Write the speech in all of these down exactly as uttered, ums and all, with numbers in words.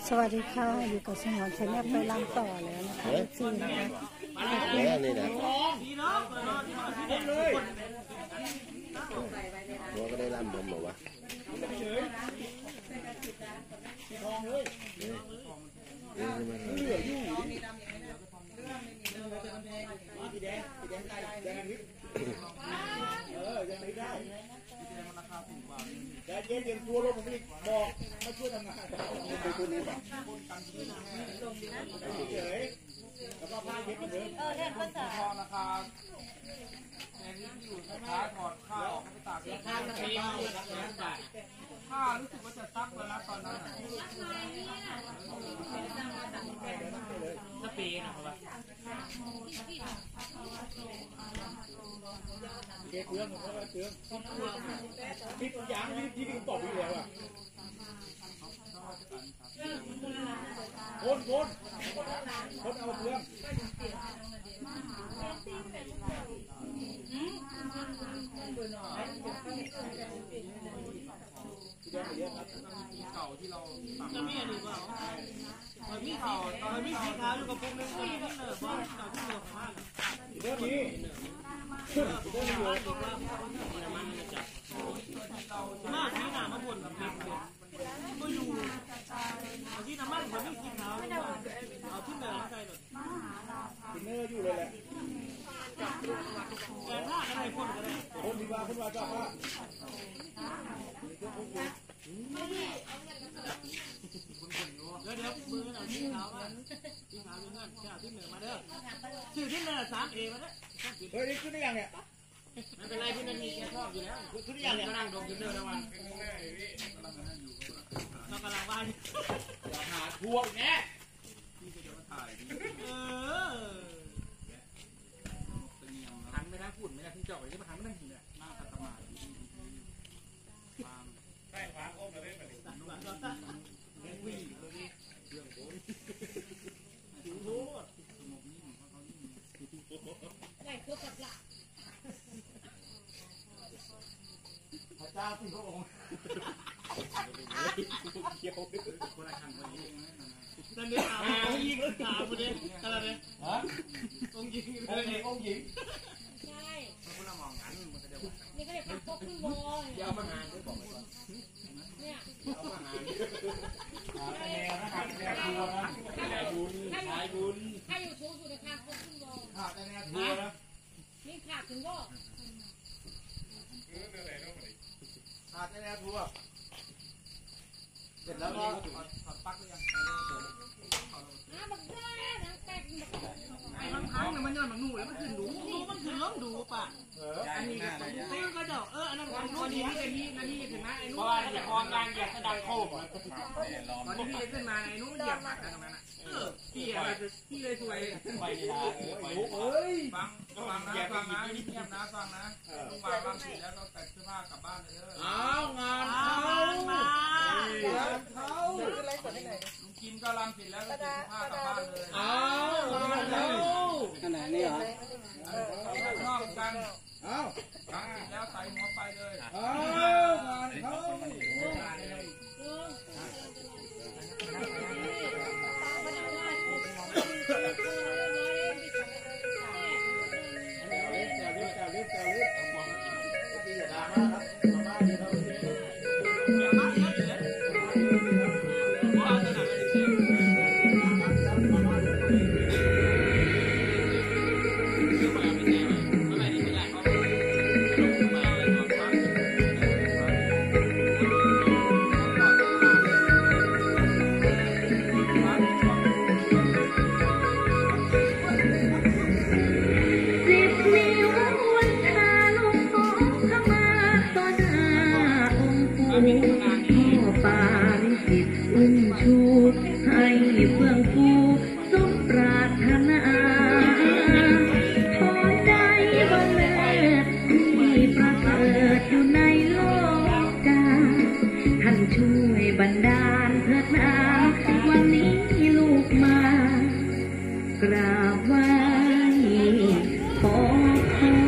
สวัสดีค่ะอยู่กับสมอนชาแนลไปลำต่อแล้วนะคะซีนะคะแล้วนี่นะหัวก็ได้ล่ำผมบอกว่าแต่เย็นเย็นตัวลงผมไม่บอกมาช่วยทำงานไปตัวนี้แบบเฉยแล้วก็ผ้าเย็บเหมือนเดิมเออเล่นภาษาทองนะครับแทนที่อยู่ช้าถอดผ้าออกไปตากผ้าเทเอาผ้ารู้สึกว่าจะซักมาแล้วตอนนั้นสเปนนะครับเกลือผมก็เกลือพี่ตัวอย่างพี่พี่ตอบพี่แล้วอ่ะคนคนคนเอาเกลือเก่าที่เราจะมีอะไรบ้างมันมีเก่าตอนมีสีขาวอยู่กับพวกนึงที่นั่นเนอะบ้านเก่าที่เหลือมากเดี๋ยวนี้เดี๋ยวนี้ว่าบอกว่ามันจะหน้าที่หน้ามาบนกับเด็กก็อยู่ที่น้ำมันมันไม่สีขาวเอาขึ้นเลยใส่เลยกินเนื้ออยู่เลยแหละแต่ถ้าอะไรคนก็ได้คนดีกว่าคนว่าจ้าว่าเดี๋ยวเดี๋ยวมือหน่อยที่ขาวที่ขาวอยู่นั่นที่ที่เหนือมาเด้อชื่อที่เหนือสามเอมาเด้อเฮ้ยนี่ขึ้นได้ยังเนี่ยไม่เป็นไรพี่นันมีแกชอบอยู่แล้วขึ้นได้ยังเนี่ยนั่งดมอยู่เด้อระวังเรากำลังว่าหาทัวร์แน่พี่จะมาถ่ายเออหันไปนะพูดไม่ได้ที่เจาะเลยที่มาหันไม่ได้จริงเนี่ยหน้าตาตมาใช่ฟ้าโอ้มาเล่นแบบนี้วิ่งเลยเรื่องโอยดูโหดใหญ่เครือปัดหลักพระเจ้าพี่พระองค์เกี่ยวคนละขันคนนี้นั่นเด็กอาองยิงอาคนนี้อะไรเนี่ยฮะองยิงอะไรเนี่ยองยิงใช่คนละมองงั้นมันก็จะนี่ก็เด็กปักพวกขึ้นบอลเดี๋ยวมาหาด้วยบอกไปก่อนเนี่ยเอามาหาแนวนะครับแนวทัวร์นะแนวบุญสายบุญถ้าอยู่สูงสุดนะคะพวกขึ้นบอลขาดแนวทัวร์นะนี่ขาดถึงก็ขาดแนวทัวร์เสร็จแล้วก็ถอดปลั๊กหรือยังน้ำมันแร่น้ำแตกไอ้บางครั้งเนี่ยมันย้อนมันหนูแล้วมันขึ้นดูดูมันขึ้นล้มดูป่ะอันนี้ไอ้ก็เดาเอออันนั้นของนู้นนี่นี่นี่นี่ถึงนะไอ้นู้นอย่าคอนกลางอย่าแสดงโค้งตอนนี้พี่ขึ้นมาไอ้นู้นเหยียบหักกันตรงนั้นอ่ะเออพี่อะไรพี่เลยสวยไปเฮ้ยฟังฟังนะฟังนะเงียบนะฟังนะลุงวางวางเสร็จแล้วก็แต่งเสื้อผ้ากลับบ้านเลยอ้าวงานเขางานเขาลุงกินก็รำเสร็จแล้วก็แต่งเสื้อผ้ากลับบ้านเลยอ้าวงานเขาขนาดนี้เหรอเขาชอบกันอ้าวฟังเสร็จแล้วใส่หัวไปเลยอ้าวงานเขาให้เพื่อนฟูสมปรารถนาขอได้บังเอิญที่ประเสริฐอยู่ในโลกาท่านช่วยบันดาลเถิดนาวันนี้ลูกมากราบไหว้ขอคอย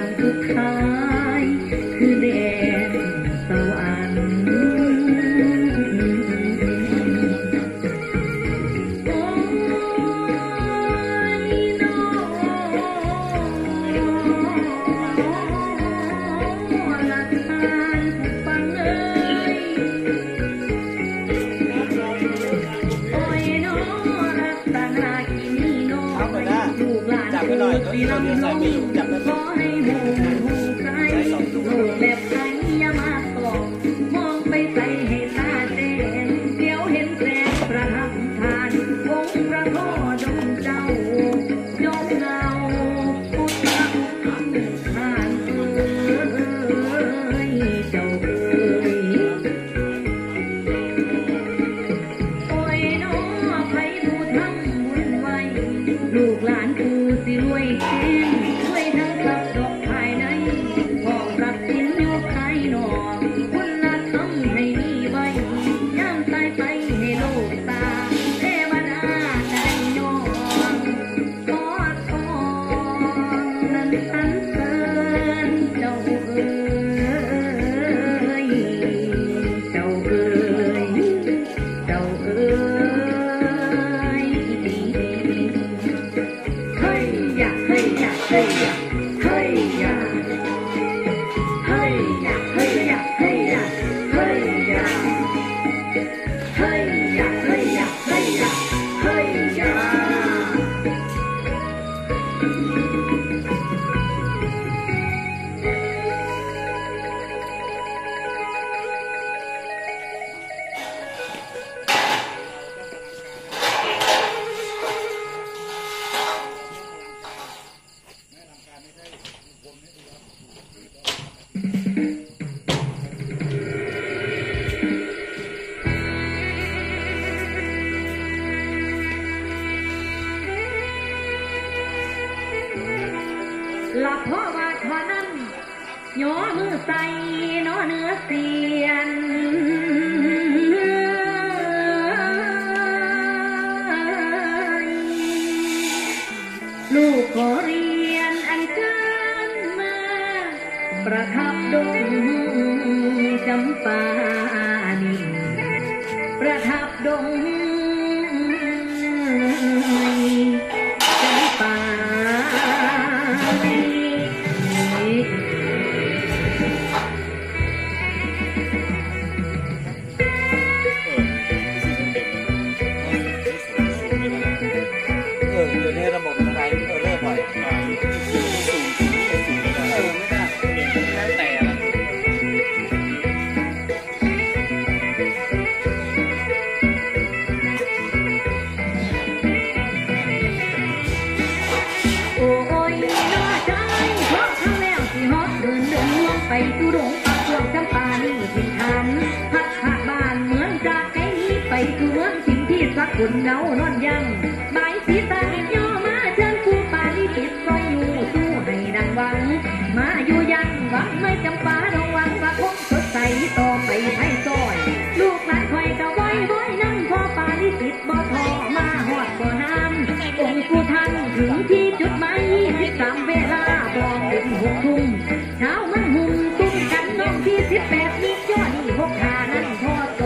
วันสุดท้ายคือแดนสวรรค์สีลำน้องขอให้หูหูใจโลกแบบไทยอย่ามาตอกมองไปใส่ให้ตาแดงเดี๋ยวเห็นแสงประทับทานองค์พระพ่อดงเจ้ายอมเงาพุทธทานเอ้ยเจ้าเอ้ยโอ้ยน้อไผผู้ทำบุญไว้ลูกหลานกูสิรวยแค้นรวยทั้งทรัพย์ดอกภายในของทรัพย์สินอยู่ภายนอกคุณละทำให้มีไว้ย่างตายไปให้โลกตาเทวดาได้ยอมขอทองนั้นสรรเสริญเจ้าเอ๋ยเจ้าเอ๋ยเจ้าเอ๋ยเฮ้ยอย่าเฮ้ยอย่าเฮ้ยอย่าเฮ้ยอย่าเฮ้ยอย่าเฮ้ยอย่าเฮ้ยอย่าเฮ้ยอย่าเฮ้ยอย่าเฮ้ยอย่าเฮ้ยอย่าเฮ้ยอย่าหลับเพราะว่าเท่านั้นย่อมือใส่น้อเนื้อเสียนลูกขอเรียนอันเชิญมาประทับดงจำปานินประทับดงจำปาเอออยู่ในระบบอะไรเออเริ่มบ่อยเออสูงสูงสูงเออไม่ได้แล้วแต่ละโอ้ยน้อใจเพราะครั้งแล้วที่ฮอตเดินเดินล่วงไปสู่ดงปักช่วงจำปานี่ถิ่นฐานพัดผ่าบ้านเหมือนจากไอ้นี้ไปสู่เมืองถิ่นที่สักคนเงานอนยังบายสีตาย่อมาเชิญคู่ปาลิติดซอยอยู่สู้ให้ดังหวังมาอยู่ยังหวังไม่จำปาดงหวังว่าคงสดใสต่อไปให้ซอยลูกหลานคอยกะไว้ไว้นั่งพอปาลิติดบ่พอมาหอดบ่น้ำองค์ผู้ท่านถึงที่จุดหมายยี่สิบสามเวลาบอกถึงหกทุ่มเช้ามันหุ่มตุ้มกันน้องที่สิบแปดมียอดหกขานั้นพอโต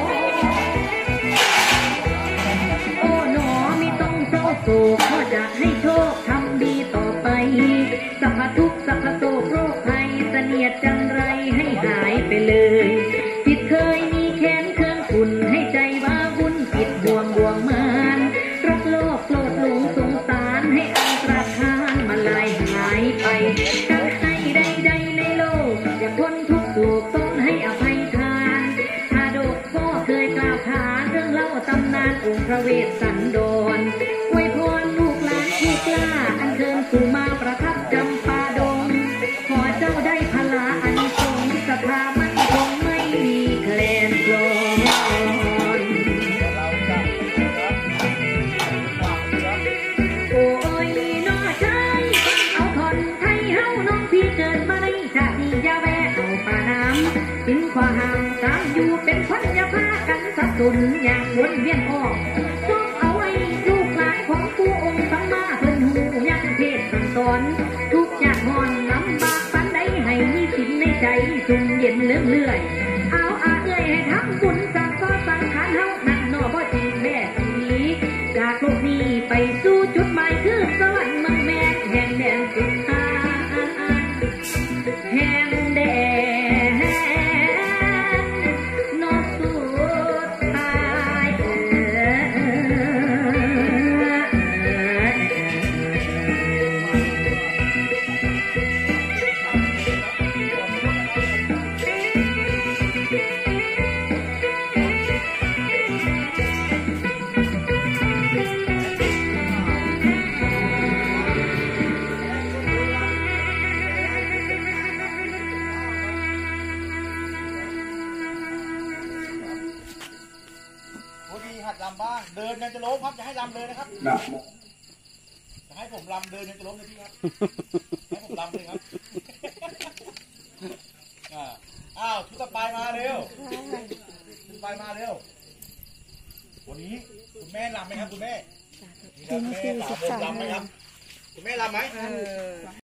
โอ้หนอมีต้องโซ่โศกเพราะจะให้โชคทำดีต่อไปสัพพทุกข์สัพพโศกโรคภัยเสนียดจันไรให้หายไปเลยจิตเคยมีแค้นเครื่องขุ่นให้ใจว่าวุ่นจิตบ่วงบ่วงมานรักโลกโกรธหลงสงสารให้อันตรธานมาลายหายไปกันให้ใดๆในโลกอย่าพ้นทุกข์โศกต้องให้อภัยทานถ้าโดกพ่อเคยกล่าวขานเรื่องเล่าตำนานองค์พระเวสสันดรอวยพรลูกหลานผู้กล้าอันเชิญสู่มาประทับจำปาดงขอเจ้าได้พลาอันทรงศรัทธามั่นคงไม่มีแคลนคลอนโอ้ยน้อใจเอาทอนไทยเฮาน้องพี่เกิดมาในชาตินี้อย่าแวะเอาป่าน้ำถึงขวาห่างตามอยู่เป็นพันอย่าพากันสับสนอย่างวนเวียนออกจงเอาไว้ลูกหลานของผู้องค์สัมมาเพิ่นหูยังเทศสั่งสอนทุกอย่างหอนลำบใจสุ่มเย็นเลื่อมเลื่อยเอาอาเอ้ยให้ทั้งบุญสังก็สังขารเฮานั่นนอบ่จริงแม่สีจากโลกนี้ไปสู่จุดหมายคือสวรรค์เมืองแม่แห่งแดนสุดท้ายแห่งแดนนอสุดท้ายโอ้ดีหัดลำบ้างเดินยังจะล้มครับอย่าให้ลำเลยนะครับจะให้ผมลำเดินยังจะล้มเลยพี่ครับให้ผมลำเลยครับอ่าอ้าวชุดต่อไปมาเร็วชุดต่อไปมาเร็ววันนี้คุณแม่ลำไหมครับคุณแม่ทีมที่สิบสามลำไหมครับคุณแม่ลำไหม